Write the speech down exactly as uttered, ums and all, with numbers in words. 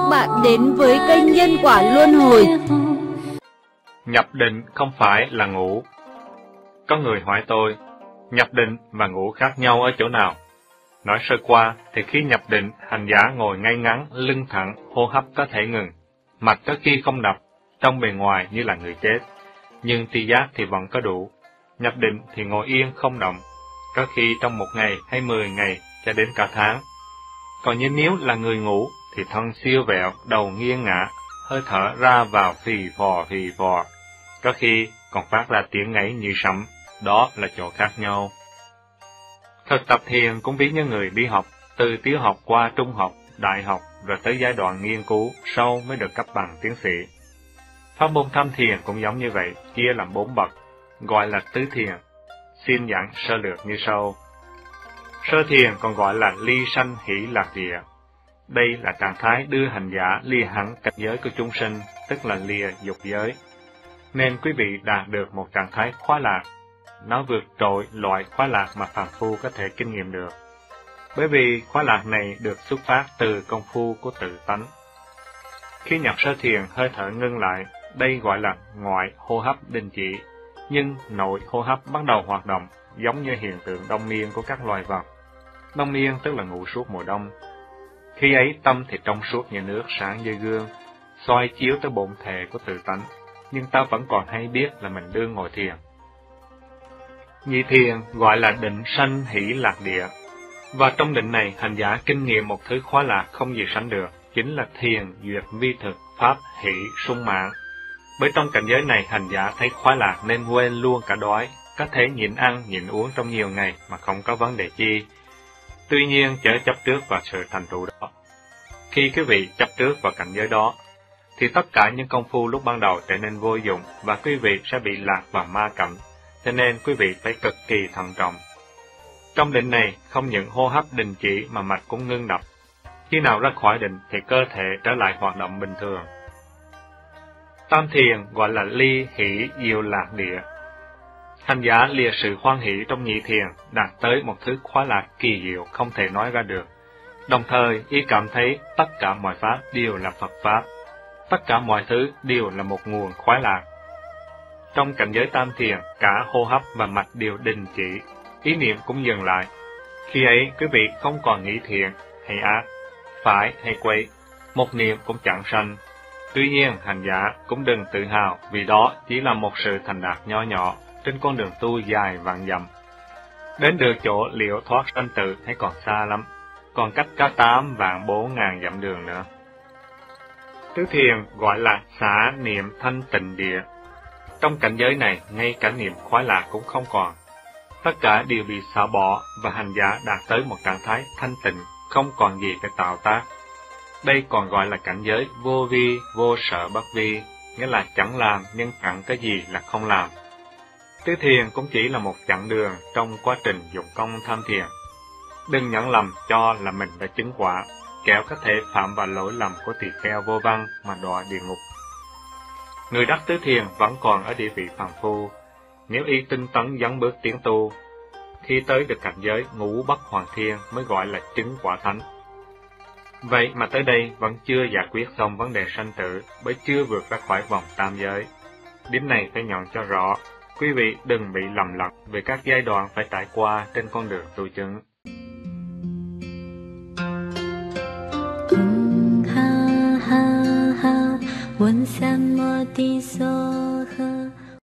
bạn đến với kênh Nhân Quả Luân Hồi. Nhập định không phải là ngủ. Có người hỏi tôi, nhập định và ngủ khác nhau ở chỗ nào? Nói sơ qua thì khi nhập định, hành giả ngồi ngay ngắn, lưng thẳng, hô hấp có thể ngừng, mạch có khi không đập, trong bề ngoài như là người chết, nhưng tri giác thì vẫn có đủ. Nhập định thì ngồi yên không động, có khi trong một ngày hay mười ngày cho đến cả tháng. Còn như nếu là người ngủ thì thân siêu vẹo, đầu nghiêng ngả, hơi thở ra vào phì phò phì phò, có khi còn phát ra tiếng ngáy như sấm. Đó là chỗ khác nhau. Thực tập thiền cũng ví như người đi học, từ tiểu học qua trung học, đại học, rồi tới giai đoạn nghiên cứu, sâu mới được cấp bằng tiến sĩ. Pháp môn tham thiền cũng giống như vậy, chia làm bốn bậc, gọi là tứ thiền. Xin giảng sơ lược như sau. Sơ thiền còn gọi là ly sanh hỷ lạc địa. Đây là trạng thái đưa hành giả lìa hẳn cảnh giới của chúng sinh, tức là lìa dục giới. Nên quý vị đạt được một trạng thái khoái lạc. Nó vượt trội loại khoái lạc mà phàm phu có thể kinh nghiệm được. Bởi vì khoái lạc này được xuất phát từ công phu của tự tánh. Khi nhập sơ thiền, hơi thở ngưng lại, đây gọi là ngoại hô hấp đình chỉ, nhưng nội hô hấp bắt đầu hoạt động, giống như hiện tượng đông miên của các loài vật. Đông miên tức là ngủ suốt mùa đông. Khi ấy tâm thì trong suốt như nước, sáng như gương, soi chiếu tới bổn thể của tự tánh, nhưng ta vẫn còn hay biết là mình đương ngồi thiền. Nhị thiền gọi là định sanh hỷ lạc địa, và trong định này hành giả kinh nghiệm một thứ khoái lạc không gì sánh được, chính là thiền duyệt vi thực pháp hỷ sung mãn. Bởi trong cảnh giới này hành giả thấy khoái lạc nên quên luôn cả đói, có thể nhịn ăn nhịn uống trong nhiều ngày mà không có vấn đề chi. Tuy nhiên chớ chấp trước vào sự thành tựu đó. Khi quý vị chấp trước vào cảnh giới đó, thì tất cả những công phu lúc ban đầu trở nên vô dụng và quý vị sẽ bị lạc vào ma cảnh, cho nên quý vị phải cực kỳ thận trọng. Trong định này, không những hô hấp đình chỉ mà mạch cũng ngưng đập. Khi nào ra khỏi định thì cơ thể trở lại hoạt động bình thường. Tam thiền gọi là ly hỷ diệu lạc địa. Hành giả lìa sự hoan hỷ trong nhị thiền, đạt tới một thứ khoái lạc kỳ diệu không thể nói ra được. Đồng thời, ý cảm thấy tất cả mọi pháp đều là Phật pháp, tất cả mọi thứ đều là một nguồn khoái lạc. Trong cảnh giới tam thiền, cả hô hấp và mạch đều đình chỉ, ý niệm cũng dừng lại. Khi ấy, quý vị không còn nghĩ thiện hay ác, phải hay quấy, một niệm cũng chẳng sanh. Tuy nhiên, hành giả cũng đừng tự hào vì đó chỉ là một sự thành đạt nho nhỏ trên con đường tu dài vạn dặm. Đến được chỗ liệu thoát sanh tử hay còn xa lắm, còn cách cả tám vạn bốn ngàn dặm đường nữa. Tứ thiền gọi là xả niệm thanh tịnh địa. Trong cảnh giới này, ngay cả niệm khoái lạc cũng không còn. Tất cả đều bị xả bỏ và hành giả đạt tới một trạng thái thanh tịnh, không còn gì phải tạo tác. Đây còn gọi là cảnh giới vô vi, vô sợ bất vi, nghĩa là chẳng làm nhưng chẳng có gì là không làm. Tứ thiền cũng chỉ là một chặng đường trong quá trình dụng công tham thiền. Đừng nhận lầm cho là mình đã chứng quả, kẻo có thể phạm vào lỗi lầm của tỳ kheo vô văn mà đọa địa ngục. Người đắc tứ thiền vẫn còn ở địa vị phàm phu, nếu y tinh tấn dấn bước tiến tu, khi tới được cảnh giới ngũ bất hoàng thiên mới gọi là chứng quả thánh. Vậy mà tới đây vẫn chưa giải quyết xong vấn đề sanh tử, bởi chưa vượt ra khỏi vòng tam giới. Điểm này phải nhận cho rõ, quý vị đừng bị lầm lẫn về các giai đoạn phải trải qua trên con đường tu chứng. Ha ha ha, 闻三摩地所呵。